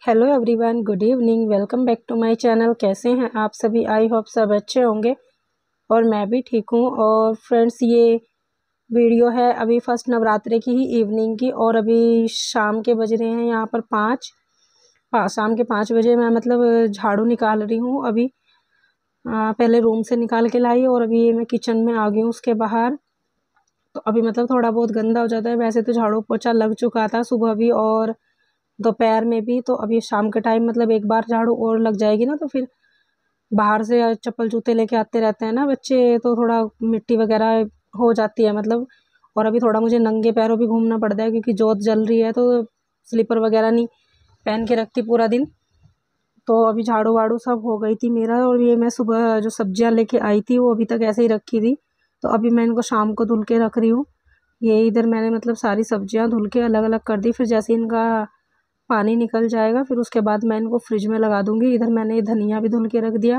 Hello everyone, good evening. Welcome back to my channel. कैसे हैं आप सभी? आई होप सब अच्छे होंगे और मैं भी ठीक हूँ। और फ्रेंड्स, ये वीडियो है अभी फर्स्ट नवरात्रि की ही इवनिंग की, और अभी शाम के बज रहे हैं यहाँ पर 5। शाम के 5 बजे मैं झाड़ू निकाल रही हूँ अभी। पहले रूम से निकाल के लाई और अभी मैं किचन में आ गई हूँ उसके बाहर। तो अभी थोड़ा बहुत गंदा हो जाता है। वैसे तो झाड़ू पोछा लग चुका था सुबह भी और दोपहर में भी। तो अभी शाम के टाइम एक बार झाड़ू और लग जाएगी ना, तो फिर बाहर से चप्पल जूते लेके आते रहते हैं ना बच्चे, तो थोड़ा मिट्टी वगैरह हो जाती है और अभी थोड़ा मुझे नंगे पैरों भी घूमना पड़ता है क्योंकि जोत जल रही है, तो स्लीपर वगैरह नहीं पहन के रखती पूरा दिन। तो अभी झाड़ू वाड़ू सब हो गई थी मेरा। और ये मैं सुबह जो सब्जियां लेके आई थी वो अभी तक ऐसे ही रखी थी, तो अभी मैं इनको शाम को धुल के रख रही हूँ। ये इधर मैंने सारी सब्जियां धुल के अलग अलग कर दी। फिर जैसे इनका पानी निकल जाएगा फिर उसके बाद मैं इनको फ्रिज में लगा दूंगी। इधर मैंने धनिया भी धुल के रख दिया।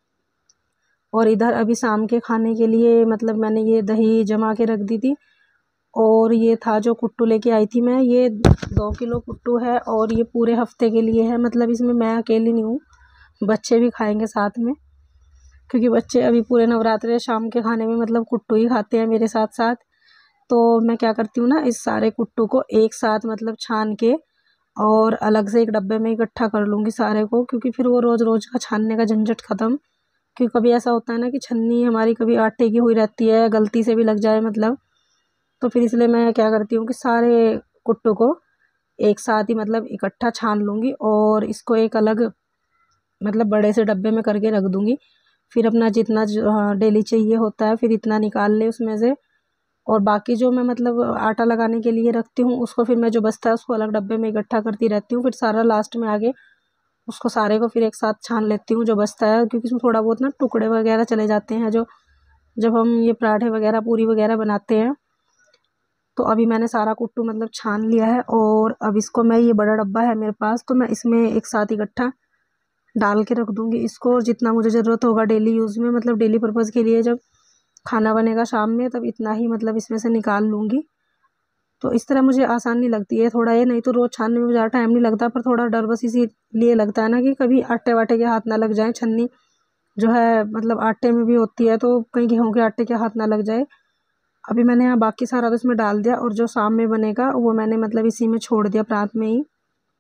और इधर अभी शाम के खाने के लिए मैंने ये दही जमा के रख दी थी। और ये था जो कुट्टू लेके आई थी मैं, ये 2 किलो कुट्टू है और ये पूरे हफ्ते के लिए है। इसमें मैं अकेली नहीं हूँ, बच्चे भी खाएंगे साथ में, क्योंकि बच्चे अभी पूरे नवरात्रे शाम के खाने में कुट्टू ही खाते हैं मेरे साथ साथ। तो मैं क्या करती हूँ ना, इस सारे कुट्टू को एक साथ छान के और अलग से एक डब्बे में इकट्ठा कर लूँगी सारे को, क्योंकि फिर वो रोज़ रोज़ का छानने का झंझट ख़त्म। क्योंकि कभी ऐसा होता है ना कि छन्नी हमारी कभी आटे की हुई रहती है, गलती से भी लग जाए तो फिर इसलिए मैं क्या करती हूँ कि सारे कुट्टू को एक साथ ही इकट्ठा छान लूँगी और इसको एक अलग बड़े से डब्बे में करके रख दूँगी। फिर अपना जितना डेली चाहिए होता है फिर इतना निकाल ले उसमें से। और बाकी जो मैं आटा लगाने के लिए रखती हूँ उसको फिर मैं जो बचता है उसको अलग डब्बे में इकट्ठा करती रहती हूँ। फिर सारा लास्ट में आगे उसको सारे को फिर एक साथ छान लेती हूँ जो बचता है, क्योंकि इसमें थोड़ा बहुत ना टुकड़े वगैरह चले जाते हैं जो जब हम ये पराठे वगैरह पूरी वगैरह बनाते हैं। तो अभी मैंने सारा कुट्टू छान लिया है और अब इसको मैं, ये बड़ा डब्बा है मेरे पास, तो मैं इसमें एक साथ इकट्ठा डाल के रख दूँगी इसको। और जितना मुझे ज़रूरत होगा डेली यूज़ में डेली पर्पज़ के लिए, जब खाना बनेगा शाम में तब इतना ही इसमें से निकाल लूँगी। तो इस तरह मुझे आसानी लगती है थोड़ा ये, नहीं तो रोज़ छानने में ज़्यादा टाइम नहीं लगता, पर थोड़ा डर बस इसीलिए लगता है ना कि कभी आटे वाटे के हाथ ना लग जाए। छन्नी जो है आटे में भी होती है, तो कहीं गेहूँ के आटे के हाथ ना लग जाए। अभी मैंने यहाँ बाकी सारा तो इसमें डाल दिया और जो शाम में बनेगा वो मैंने इसी में छोड़ दिया प्रात में ही।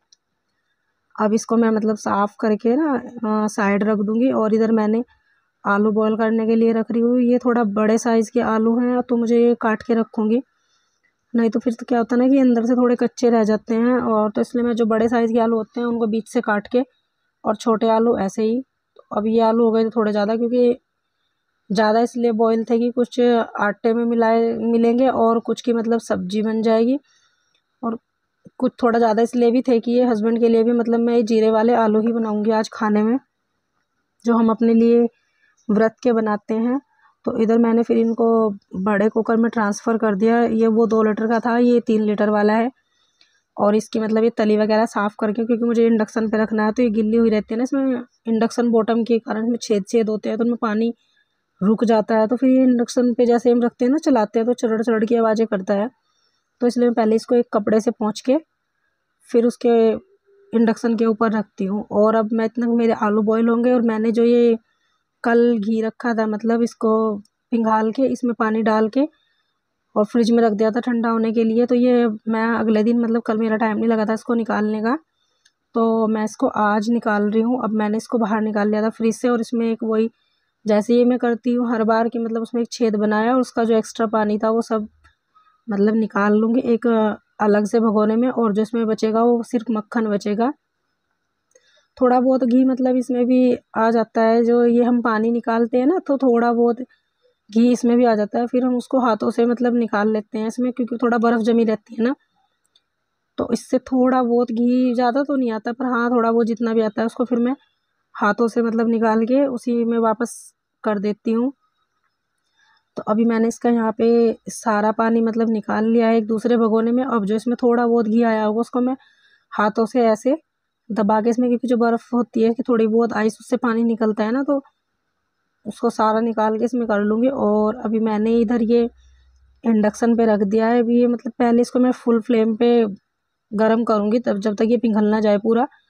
अब इसको मैं साफ़ करके ना साइड रख दूँगी। और इधर मैंने आलू बॉईल करने के लिए रख रही हूँ। ये थोड़ा बड़े साइज़ के आलू हैं, तो मुझे ये काट के रखूँगी, नहीं तो फिर तो क्या होता है ना कि अंदर से थोड़े कच्चे रह जाते हैं। और तो इसलिए मैं जो बड़े साइज़ के आलू होते हैं उनको बीच से काट के, और छोटे आलू ऐसे ही। तो अब ये आलू हो गए थे थोड़े ज़्यादा, क्योंकि ज़्यादा इसलिए बॉईल थे कि कुछ आटे में मिलेंगे और कुछ की सब्जी बन जाएगी। और कुछ थोड़ा ज़्यादा इसलिए भी थे कि ये हस्बैंड के लिए भी मैं ये जीरे वाले आलू ही बनाऊँगी आज खाने में, जो हम अपने लिए व्रत के बनाते हैं। तो इधर मैंने फिर इनको बड़े कुकर में ट्रांसफ़र कर दिया। ये वो 2 लीटर का था, ये 3 लीटर वाला है। और इसकी ये तली वगैरह साफ़ करके, क्योंकि मुझे इंडक्शन पे रखना है तो ये गिल्ली हुई रहती है ना, इसमें इंडक्शन बॉटम के कारण इसमें छेद होते हैं, तो उनमें पानी रुक जाता है। तो फिर ये इंडक्शन पे जैसे हम रखते हैं ना, चलाते हैं तो चरड़ चरड़ की आवाज़ें करता है। तो इसलिए मैं पहले इसको एक कपड़े से पोंछ के फिर उसके इंडक्शन के ऊपर रखती हूँ। और अब मैं इतना मेरे आलू बॉयल होंगे, और मैंने जो ये कल घी रखा था इसको पिघाल के इसमें पानी डाल के और फ्रिज में रख दिया था ठंडा होने के लिए। तो ये मैं अगले दिन कल मेरा टाइम नहीं लगा था इसको निकालने का, तो मैं इसको आज निकाल रही हूँ। अब मैंने इसको बाहर निकाल लिया था फ्रिज से, और इसमें एक वही जैसे ये मैं करती हूँ हर बार की उसमें एक छेद बनाया और उसका जो एक्स्ट्रा पानी था वो सब निकाल लूँगी एक अलग से भगोने में। और जो इसमें बचेगा वो सिर्फ मक्खन बचेगा। थोड़ा बहुत घी इसमें भी आ जाता है, जो ये हम पानी निकालते हैं ना, तो थोड़ा बहुत घी इसमें भी आ जाता है। फिर हम उसको हाथों से निकाल लेते हैं इसमें, क्योंकि थोड़ा बर्फ़ जमी रहती है ना, तो इससे थोड़ा बहुत घी, ज़्यादा तो नहीं आता पर हाँ थोड़ा बहुत जितना भी आता है उसको फिर मैं हाथों से निकाल के उसी में वापस कर देती हूँ। तो अभी मैंने इसका यहाँ पे सारा पानी निकाल लिया है एक दूसरे भगोने में। अब जो इसमें थोड़ा बहुत घी आया होगा उसको मैं हाथों से ऐसे दबा के इसमें, क्योंकि जो बर्फ़ होती है कि थोड़ी बहुत आइस उससे पानी निकलता है ना, तो उसको सारा निकाल के इसमें कर लूँगी। और अभी मैंने इधर ये इंडक्शन पे रख दिया है। अभी ये पहले इसको मैं फुल फ्लेम पे गरम करूँगी, तब जब तक ये पिघल ना जाए पूरा।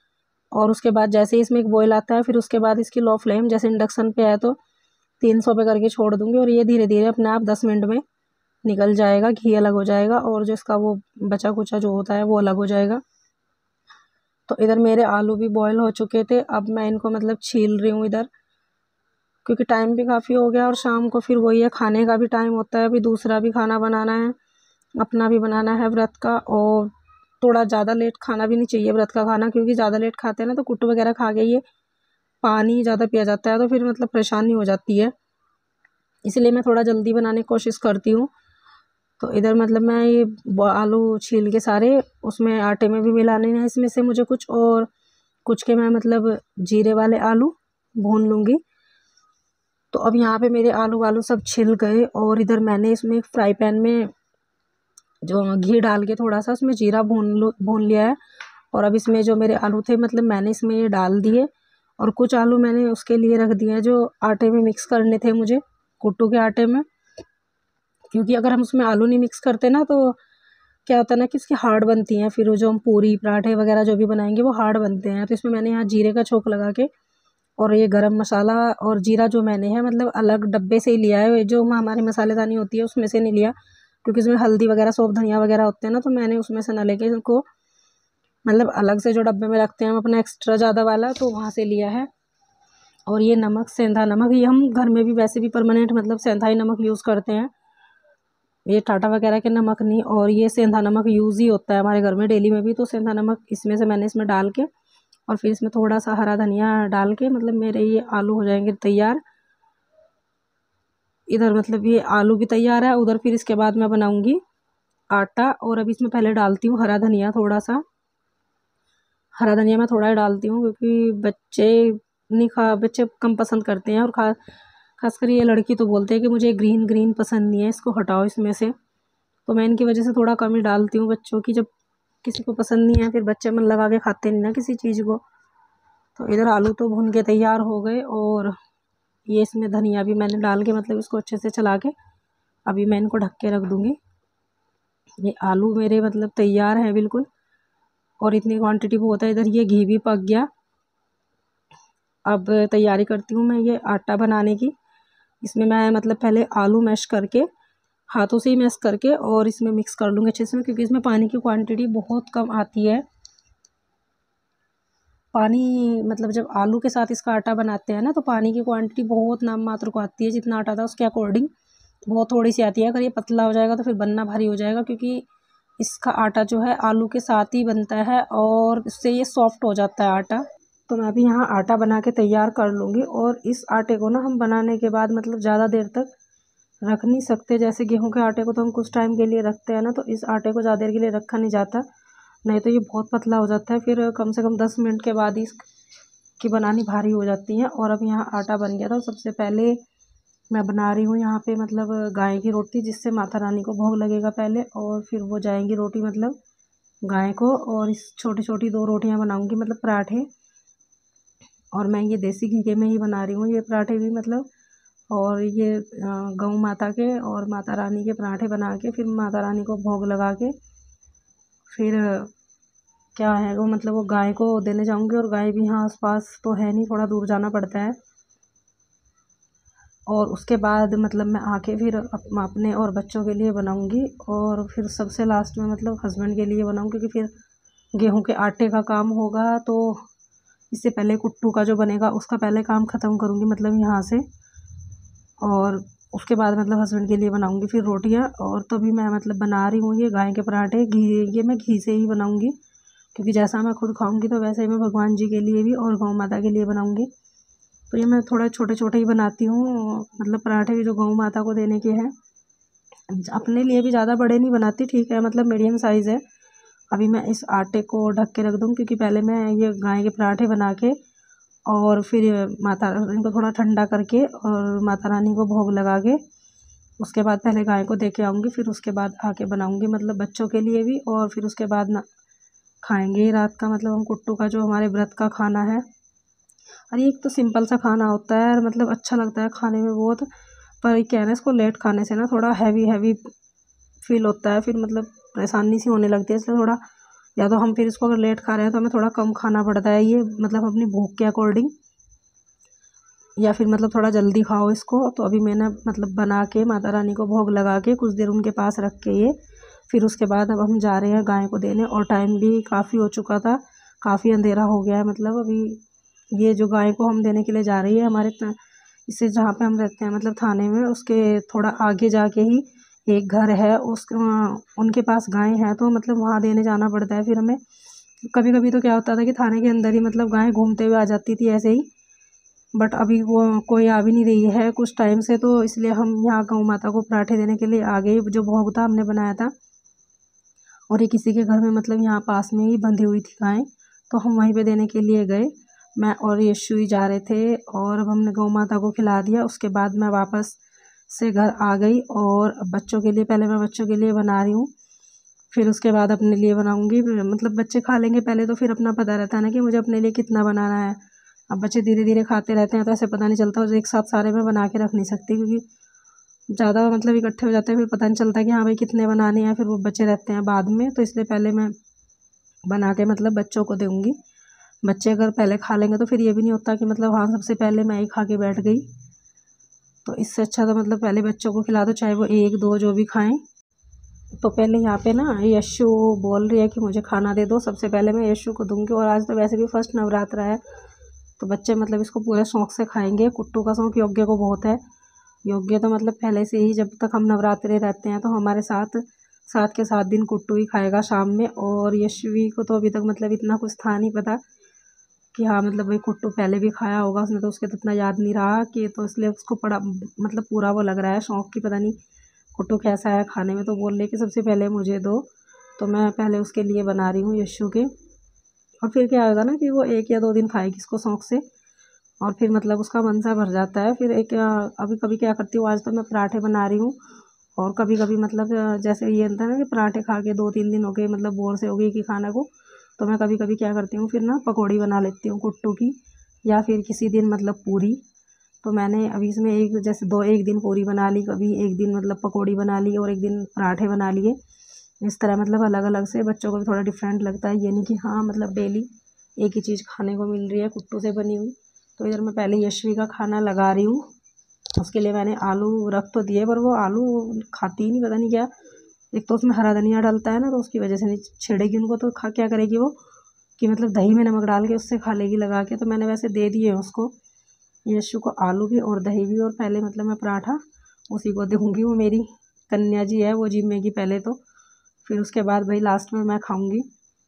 और उसके बाद जैसे ही इसमें एक बॉयल आता है फिर उसके बाद इसकी लो फ्लेम, जैसे इंडक्शन पे है तो 300 पे करके छोड़ दूँगी और ये धीरे धीरे अपने आप 10 मिनट में निकल जाएगा, घी अलग हो जाएगा और जो इसका वो बचा कुचा जो होता है वो अलग हो जाएगा। तो इधर मेरे आलू भी बॉयल हो चुके थे, अब मैं इनको मतलब छील रही हूँ इधर, क्योंकि टाइम भी काफ़ी हो गया और शाम को फिर वही है, खाने का भी टाइम होता है, अभी दूसरा भी खाना बनाना है, अपना भी बनाना है व्रत का। और थोड़ा ज़्यादा लेट खाना भी नहीं चाहिए व्रत का खाना, क्योंकि ज़्यादा लेट खाते हैं ना तो कुट्टू वगैरह खा के ये पानी ज़्यादा पिया जाता है तो फिर मतलब परेशानी हो जाती है, इसलिए मैं थोड़ा जल्दी बनाने की कोशिश करती हूँ। तो इधर मतलब मैं ये आलू छील के सारे उसमें आटे में भी मिलाने हैं इसमें से मुझे कुछ, और कुछ के मैं मतलब जीरे वाले आलू भून लूँगी। तो अब यहाँ पे मेरे आलू सब छिल गए और इधर मैंने इसमें एक फ्राई पैन में जो घी डाल के थोड़ा सा उसमें जीरा भून लिया है। और अब इसमें जो मेरे आलू थे मतलब मैंने इसमें ये डाल दिए, और कुछ आलू मैंने उसके लिए रख दिए हैं जो आटे में मिक्स करने थे मुझे, कुट्टू के आटे में, क्योंकि अगर हम उसमें आलू नहीं मिक्स करते ना तो क्या होता है ना कि इसकी हार्ड बनती हैं, फिर वो जो हम पूरी पराठे वगैरह जो भी बनाएंगे वो हार्ड बनते हैं। तो इसमें मैंने यहाँ जीरे का छोंक लगा के और ये गरम मसाला और जीरा जो मैंने है मतलब अलग डब्बे से ही लिया है, जो हमारी मसालेदानी होती है उसमें से नहीं लिया, क्योंकि इसमें हल्दी वगैरह सौंफ धनिया वगैरह होते हैं ना, तो मैंने उसमें से ना लेके इनको मतलब अलग से जो डब्बे में रखते हैं हम अपना एक्स्ट्रा ज़्यादा वाला, तो वहाँ से लिया है। और ये नमक, सेंधा नमक, ये हम घर में भी वैसे भी परमानेंट मतलब सेंधा ही नमक यूज़ करते हैं, ये टाटा वगैरह के नमक नहीं। और ये सेंधा नमक यूज़ ही होता है हमारे घर में डेली में भी, तो सेंधा नमक इसमें से मैंने इसमें डाल के और फिर इसमें थोड़ा सा हरा धनिया डाल के मतलब मेरे ये आलू हो जाएंगे तैयार। इधर मतलब ये आलू भी तैयार है, उधर फिर इसके बाद मैं बनाऊंगी आटा। और अभी इसमें पहले डालती हूँ हरा धनिया, थोड़ा सा हरा धनिया मैं थोड़ा ही डालती हूँ, क्योंकि बच्चे कम पसंद करते हैं, और खासकर ये लड़की तो बोलते हैं कि मुझे ग्रीन ग्रीन पसंद नहीं है, इसको हटाओ इसमें से। तो मैं इनकी वजह से थोड़ा कम ही डालती हूँ, बच्चों की जब किसी को पसंद नहीं है फिर बच्चे मन लगा के खाते नहीं ना किसी चीज़ को। तो इधर आलू तो भून के तैयार हो गए, और ये इसमें धनिया भी मैंने डाल के मतलब इसको अच्छे से चला के अभी मैं इनको ढक के रख दूँगी। ये आलू मेरे मतलब तैयार हैं बिल्कुल, और इतनी क्वांटिटी बहुत है। इधर ये घी भी पक गया। अब तैयारी करती हूँ मैं ये आटा बनाने की। इसमें मैं मतलब पहले आलू मैश करके हाथों से ही मैश करके और इसमें मिक्स कर लूँगी अच्छे से, क्योंकि इसमें पानी की क्वांटिटी बहुत कम आती है। पानी मतलब जब आलू के साथ इसका आटा बनाते हैं ना तो पानी की क्वांटिटी बहुत नाम मात्र को आती है, जितना आटा था उसके अकॉर्डिंग बहुत थोड़ी सी आती है। अगर ये पतला हो जाएगा तो फिर बनना भारी हो जाएगा, क्योंकि इसका आटा जो है आलू के साथ ही बनता है और इससे ये सॉफ्ट हो जाता है आटा। तो मैं अभी यहाँ आटा बना के तैयार कर लूँगी, और इस आटे को ना हम बनाने के बाद मतलब ज़्यादा देर तक रख नहीं सकते। जैसे गेहूं के आटे को तो हम कुछ टाइम के लिए रखते हैं ना, तो इस आटे को ज़्यादा देर के लिए रखा नहीं जाता, नहीं तो ये बहुत पतला हो जाता है, फिर कम से कम 10 मिनट के बाद ही इसकी बनानी भारी हो जाती है। और अब यहाँ आटा बन गया था। सबसे पहले मैं बना रही हूँ यहाँ पे मतलब गाय की रोटी, जिससे माता रानी को भोग लगेगा पहले, और फिर वो जाएंगी रोटी मतलब गाय को। और इस छोटी छोटी 2 रोटियाँ बनाऊँगी मतलब पराठे, और मैं ये देसी घी के में ही बना रही हूँ ये पराठे भी मतलब। और ये गौ माता के और माता रानी के पराठे बना के फिर माता रानी को भोग लगा के फिर क्या है वो मतलब वो गाय को देने जाऊंगी। और गाय भी यहाँ आसपास तो है नहीं, थोड़ा दूर जाना पड़ता है। और उसके बाद मतलब मैं आके फिर अपने और बच्चों के लिए बनाऊंगी, और फिर सबसे लास्ट में मतलब हस्बैंड के लिए बनाऊंगी, क्योंकि फिर गेहूं के आटे का काम होगा तो इससे पहले कुट्टू का जो बनेगा उसका पहले काम ख़त्म करूँगी मतलब यहाँ से। और उसके बाद मतलब हस्बैंड के लिए बनाऊंगी फिर रोटियां। और तभी मैं मतलब बना रही हूँ ये गाय के पराठे। ये मैं घी से ही बनाऊंगी, क्योंकि जैसा मैं खुद खाऊंगी तो वैसे ही मैं भगवान जी के लिए भी और गौ माता के लिए बनाऊंगी। तो ये मैं थोड़ा छोटे छोटे ही बनाती हूँ मतलब पराठे जो गौ माता को देने के हैं। अपने लिए भी ज़्यादा बड़े नहीं बनाती, ठीक है मतलब मीडियम साइज़ है। अभी मैं इस आटे को ढक के रख दूँ, क्योंकि पहले मैं ये गाय के पराठे बना के और फिर माता रानी को थोड़ा ठंडा करके और माता रानी को भोग लगा के उसके बाद पहले गाय को दे के आऊँगी, फिर उसके बाद आके बनाऊँगी मतलब बच्चों के लिए भी। और फिर उसके बाद ना खाएंगे रात का मतलब हम कुट्टू का जो हमारे व्रत का खाना है। अरे एक तो सिंपल सा खाना होता है यार, मतलब अच्छा लगता है खाने में बहुत, पर क्या है ना इसको लेट खाने से ना थोड़ा हैवी हैवी फील होता है, फिर मतलब परेशानी सी होने लगती है, इसलिए थोड़ा या तो हम फिर इसको अगर लेट खा रहे हैं तो हमें थोड़ा कम खाना पड़ता है ये, मतलब अपनी भूख के अकॉर्डिंग, या फिर मतलब थोड़ा जल्दी खाओ इसको। तो अभी मैंने मतलब बना के माता रानी को भोग लगा के कुछ देर उनके पास रख के ये फिर उसके बाद अब हम जा रहे हैं गाय को देने। और टाइम भी काफ़ी हो चुका था, काफ़ी अंधेरा हो गया है। मतलब अभी ये जो गाय को हम देने के लिए जा रही है हमारे इससे जहाँ पे हम रहते हैं मतलब थाने में, उसके थोड़ा आगे जाके ही एक घर है, उनके पास गाय है, तो मतलब वहाँ देने जाना पड़ता है फिर हमें। कभी कभी तो क्या होता था कि थाने के अंदर ही मतलब गाय घूमते हुए आ जाती थी ऐसे ही, बट अभी वो कोई आ भी नहीं रही है कुछ टाइम से, तो इसलिए हम यहाँ गौ माता को पराठे देने के लिए आ गए। जो भोग था हमने बनाया था, और ये किसी के घर में मतलब यहाँ पास में ही बंधी हुई थी गाय, तो हम वहीं पे देने के लिए गए। मैं और यशु ही जा रहे थे, और अब हमने गौ माता को खिला दिया। उसके बाद मैं वापस से घर आ गई, और बच्चों के लिए पहले मैं बच्चों के लिए बना रही हूँ, फिर उसके बाद अपने लिए बनाऊँगी। मतलब बच्चे खा लेंगे पहले, तो फिर अपना पता रहता है ना कि मुझे अपने लिए कितना बनाना है। अब बच्चे धीरे धीरे खाते रहते हैं तो ऐसे पता नहीं चलता, और एक साथ सारे मैं बना के रख नहीं सकती, क्योंकि ज़्यादा मतलब इकट्ठे हो जाते हैं, फिर पता नहीं चलता कि हाँ भाई कितने बनाने हैं, फिर वो बचे रहते हैं बाद में। तो इसलिए पहले मैं बना के मतलब बच्चों को दूँगी। बच्चे अगर पहले खा लेंगे तो फिर ये भी नहीं होता कि मतलब हाँ सबसे पहले मैं ही खा के बैठ गई। तो इससे अच्छा तो मतलब पहले बच्चों को खिला दो, चाहे वो एक दो जो भी खाएं। तो पहले यहाँ पे ना यशु बोल रही है कि मुझे खाना दे दो, सबसे पहले मैं यशु को दूँगी। और आज तो वैसे भी फर्स्ट नवरात्र है, तो बच्चे मतलब इसको पूरे शौक़ से खाएंगे। कुट्टू का शौक़ योग्य को बहुत है। योग्य तो मतलब पहले से ही, जब तक हम नवरात्रे रहते हैं तो हमारे साथ 7 के 7 दिन कुट्टू ही खाएगा शाम में। और यशवी को तो अभी तक मतलब इतना कुछ था नहीं पता कि हाँ मतलब भाई कुट्टू पहले भी खाया होगा उसने, तो उसके तो इतना याद नहीं रहा कि, तो इसलिए उसको पड़ा मतलब पूरा वो लग रहा है शौक़ की, पता नहीं कुट्टू कैसा है खाने में। तो बोल रही कि सबसे पहले मुझे दो, तो मैं पहले उसके लिए बना रही हूँ यशु के। और फिर क्या होगा ना कि वो 1 या 2 दिन खाएगी इसको शौक़ से, और फिर मतलब उसका मन सा भर जाता है। फिर एक अभी कभी क्या करती हूँ, आज तो मैं पराठे बना रही हूँ, और कभी कभी मतलब जैसे ये होता है ना कि पराठे खा के 2-3 दिन हो गए, मतलब बोर से हो गई कि खाना को, तो मैं कभी कभी क्या करती हूँ फिर ना पकौड़ी बना लेती हूँ कुट्टू की, या फिर किसी दिन मतलब पूरी। तो मैंने अभी इसमें एक दिन पूरी बना ली, कभी एक दिन मतलब पकौड़ी बना ली, और एक दिन पराठे बना लिए। इस तरह मतलब अलग अलग से बच्चों को भी थोड़ा डिफरेंट लगता है, ये नहीं कि हाँ मतलब डेली एक ही चीज़ खाने को मिल रही है कुट्टू से बनी हुई। तो इधर मैं पहले यशवी का खाना लगा रही हूँ। उसके लिए मैंने आलू रख तो दिए, पर वो आलू खाती ही नहीं, पता नहीं क्या। एक तो उसमें हरा धनिया डलता है ना, तो उसकी वजह से नहीं छिड़ेगी उनको, तो खा क्या करेगी वो कि मतलब दही में नमक डाल के उससे खा लेगी लगा के। तो मैंने वैसे दे दिए उसको, यशु को आलू भी और दही भी। और पहले मतलब मैं पराठा उसी को दूँगी, वो मेरी कन्या जी है, वो जिम्मेगी पहले, तो फिर उसके बाद भाई लास्ट में मैं खाऊँगी।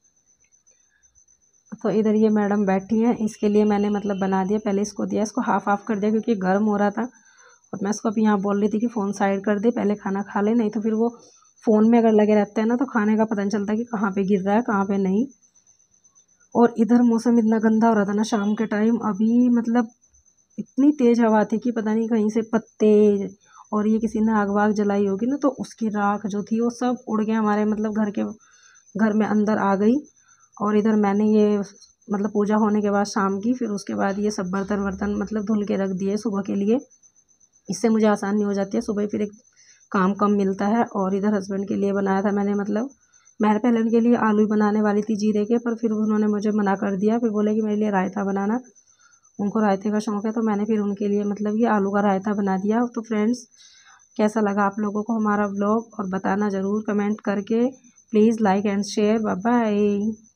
तो इधर ये मैडम बैठी हैं, इसके लिए मैंने मतलब बना दिया, पहले इसको दिया, इसको हाफ़ हाफ़ कर दिया क्योंकि गर्म हो रहा था। और मैं इसको अभी यहाँ बोल रही थी कि फ़ोन साइड कर दे, पहले खाना खा ले, नहीं तो फिर वो फ़ोन में अगर लगे रहते हैं ना तो खाने का पता नहीं चलता कि कहाँ पे गिर रहा है कहाँ पे नहीं। और इधर मौसम इतना गंदा हो रहा था ना शाम के टाइम, अभी मतलब इतनी तेज़ हवा थी कि पता नहीं कहीं से पत्ते, और ये किसी ने आग वाग जलाई होगी ना, तो उसकी राख जो थी वो सब उड़ के हमारे मतलब घर में अंदर आ गई। और इधर मैंने ये मतलब पूजा होने के बाद शाम की, फिर उसके बाद ये सब बर्तन मतलब धुल के रख दिए सुबह के लिए। इससे मुझे आसानी हो जाती है, सुबह फिर एक काम कम मिलता है। और इधर हस्बैंड के लिए बनाया था मैंने, मतलब मैं पहले उनके लिए आलू बनाने वाली थी जीरे के, पर फिर उन्होंने मुझे मना कर दिया, फिर बोले कि मेरे लिए रायता बनाना, उनको रायते का शौक़ है। तो मैंने फिर उनके लिए मतलब ये आलू का रायता बना दिया। तो फ्रेंड्स, कैसा लगा आप लोगों को हमारा व्लॉग, और बताना ज़रूर कमेंट करके, please like and share. Bye bye.